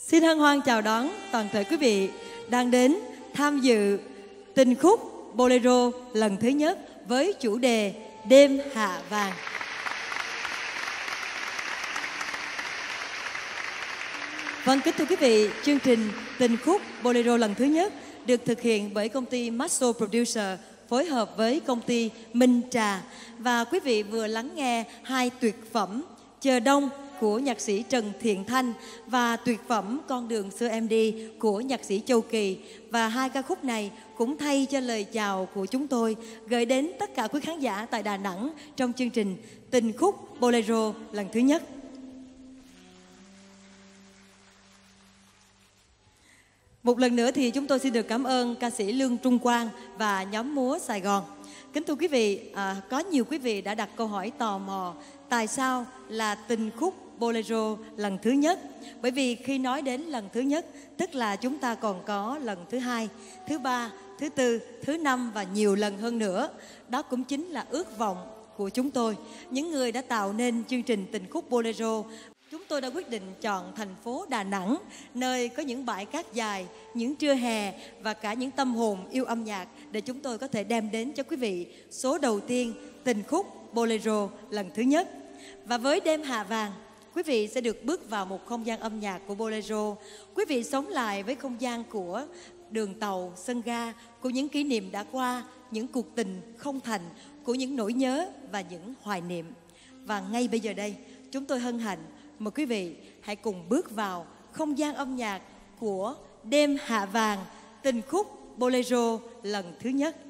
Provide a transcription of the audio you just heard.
Xin hân hoan chào đón toàn thể quý vị đang đến tham dự tình khúc Bolero lần thứ nhất với chủ đề Đêm Hạ Vàng. Vâng, kính thưa quý vị, chương trình tình khúc Bolero lần thứ nhất được thực hiện bởi công ty Maso Producer phối hợp với công ty Minh Trà. Và quý vị vừa lắng nghe hai tuyệt phẩm Chờ Đông của nhạc sĩ Trần Thiện Thanh và tuyệt phẩm Con Đường Xưa Em Đi của nhạc sĩ Châu Kỳ. Và hai ca khúc này cũng thay cho lời chào của chúng tôi gửi đến tất cả quý khán giả tại Đà Nẵng trong chương trình tình khúc Bolero lần thứ nhất. Một lần nữa thì chúng tôi xin được cảm ơn ca sĩ Lương Trung Quang và nhóm múa Sài Gòn. Kính thưa quý vị, có nhiều quý vị đã đặt câu hỏi tò mò tại sao là tình khúc Bolero lần thứ nhất. Bởi vì khi nói đến lần thứ nhất, tức là chúng ta còn có lần thứ hai, thứ ba, thứ tư, thứ năm và nhiều lần hơn nữa. Đó cũng chính là ước vọng của chúng tôi, những người đã tạo nên chương trình tình khúc Bolero. Chúng tôi đã quyết định chọn thành phố Đà Nẵng, nơi có những bãi cát dài, những trưa hè và cả những tâm hồn yêu âm nhạc để chúng tôi có thể đem đến cho quý vị số đầu tiên tình khúc Bolero lần thứ nhất. Và với Đêm Hạ Vàng, quý vị sẽ được bước vào một không gian âm nhạc của Bolero. Quý vị sống lại với không gian của đường tàu, sân ga, của những kỷ niệm đã qua, những cuộc tình không thành, của những nỗi nhớ và những hoài niệm. Và ngay bây giờ đây, chúng tôi hân hạnh mời quý vị hãy cùng bước vào không gian âm nhạc của Đêm Hạ Vàng, tình khúc Bolero lần thứ nhất.